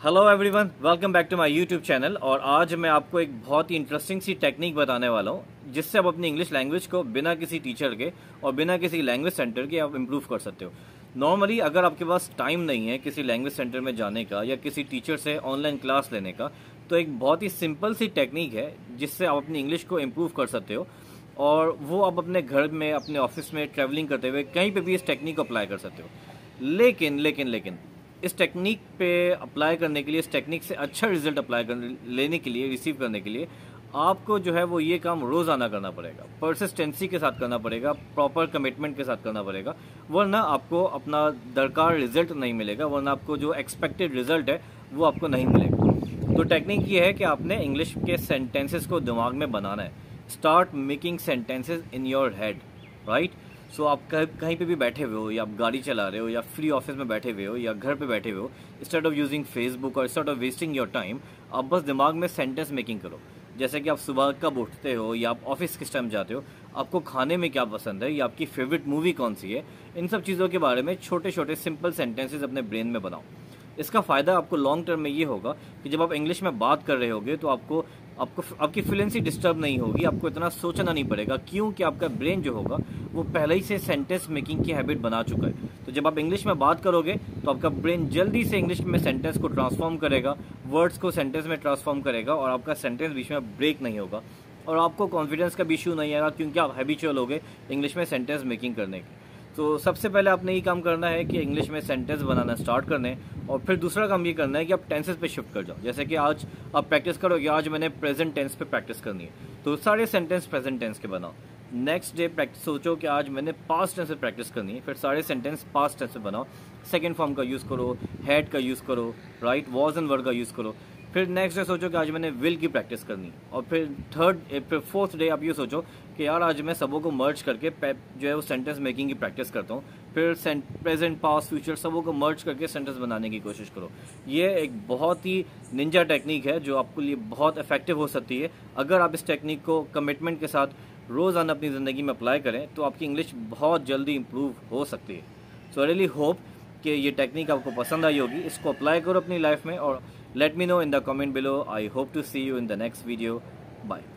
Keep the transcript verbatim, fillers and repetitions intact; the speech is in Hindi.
Hello everyone, welcome back to my YouTube channel. और आज मैं आपको एक बहुत ही इंटरेस्टिंग सी टेक्निक बताने वाला हूँ जिससे आप अपनी इंग्लिश लैंग्वेज को बिना किसी टीचर के और बिना किसी लैंग्वेज सेंटर के आप इम्प्रूव कर सकते हो। नॉर्मली अगर आपके पास टाइम नहीं है किसी लैंग्वेज सेंटर में जाने का या किसी टीचर से ऑनलाइन क्लास लेने का, तो एक बहुत ही सिंपल सी टेक्निक है जिससे आप अपनी इंग्लिश को इम्प्रूव कर सकते हो। और वो आप अपने घर में, अपने ऑफिस में, ट्रैवलिंग करते हुए कहीं पे भी इस टेक्निक को अप्लाई कर सकते हो। लेकिन लेकिन लेकिन इस टेक्निक पे अप्लाई करने के लिए, इस टेक्निक से अच्छा रिजल्ट अप्लाई कर लेने के लिए, रिसीव करने के लिए आपको जो है वो ये काम रोज़ाना करना पड़ेगा, परसिस्टेंसी के साथ करना पड़ेगा, प्रॉपर कमिटमेंट के साथ करना पड़ेगा, वरना आपको अपना दरकार रिजल्ट नहीं मिलेगा, वरना आपको जो एक्सपेक्टेड रिजल्ट है वो आपको नहीं मिलेगा। तो टेक्निक ये है कि आपने इंग्लिश के सेंटेंसेस को दिमाग में बनाना है। Start making sentences in your head, right. So आप कहीं पे भी बैठे हुए हो, या आप गाड़ी चला रहे हो, या फ्री ऑफिस में बैठे हुए हो, या घर पे बैठे हुए हो, इंस्टेड ऑफ यूजिंग फेसबुक और instead of wasting your time, आप बस दिमाग में सेंटेंस मेकिंग करो। जैसे कि आप सुबह कब उठते हो, या आप ऑफिस किस टाइम जाते हो, आपको खाने में क्या पसंद है, या आपकी फेवरेट मूवी कौन सी है, इन सब चीज़ों के बारे में छोटे छोटे सिंपल सेंटेंसेस अपने ब्रेन में बनाओ। इसका फ़ायदा आपको लॉन्ग टर्म में ये होगा कि जब आप इंग्लिश में बात कर रहे होगे तो आपको आपको आपकी फ्लुएंसी डिस्टर्ब नहीं होगी, आपको इतना सोचना नहीं पड़ेगा, क्योंकि आपका ब्रेन जो होगा वो पहले ही से सेंटेंस मेकिंग की हैबिट बना चुका है। तो जब आप इंग्लिश में बात करोगे तो आपका ब्रेन जल्दी से इंग्लिश में सेंटेंस को ट्रांसफॉर्म करेगा, वर्ड्स को सेंटेंस में ट्रांसफॉर्म करेगा, और आपका सेंटेंस बीच में ब्रेक नहीं होगा, और आपको कॉन्फिडेंस का भी इशू नहीं आएगा, क्योंकि आप हैबिचुअल हो गए इंग्लिश में सेंटेंस मेकिंग करने के। तो सबसे पहले आपने ये काम करना है कि इंग्लिश में सेंटेंस बनाना स्टार्ट करने, और फिर दूसरा काम ये करना है कि आप टेंसेस पे शिफ्ट कर जाओ। जैसे कि आज आप प्रैक्टिस करोगे, आज मैंने प्रेजेंट टेंस पे प्रैक्टिस करनी है, तो सारे सेंटेंस प्रेजेंट टेंस के बनाओ। नेक्स्ट डे प्रैक्टिस सोचो कि आज मैंने पास्ट टेंस पे प्रैक्टिस करनी है, फिर सारे सेंटेंस पास्ट टेंस पे बनाओ। सेकेंड फॉर्म का यूज़ करो, हैड का यूज़ करो, राइट, वॉज एंड वर का यूज़ करो। फिर नेक्स्ट डे सोचो कि आज मैंने विल की प्रैक्टिस करनी है, और फिर थर्ड फिर फोर्थ डे आप ये सोचो कि यार आज मैं सबों को मर्ज करके जो है वो सेंटेंस मेकिंग की प्रैक्टिस करता हूँ। फिर प्रेजेंट, पास्ट, फ्यूचर सबों को मर्ज करके सेंटेंस बनाने की कोशिश करो। ये एक बहुत ही निंजा टेक्निक है जो आपके लिए बहुत इफेक्टिव हो सकती है। अगर आप इस टेक्निक को कमिटमेंट के साथ रोज़ाना अपनी ज़िंदगी में अप्लाई करें तो आपकी इंग्लिश बहुत जल्दी इंप्रूव हो सकती है। सो आई रियली होप कि ये टेक्निक आपको पसंद आई होगी। इसको अप्लाई करो अपनी लाइफ में, और let me know in the comment below. I hope to see you in the next video. Bye.